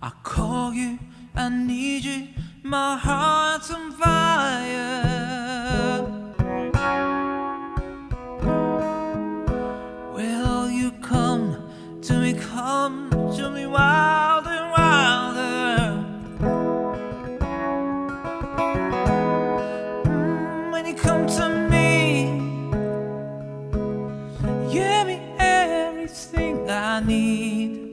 I call you, I need you, my heart's on fire. Will you come to me wilder and wilder? When you come to me, give me everything I need.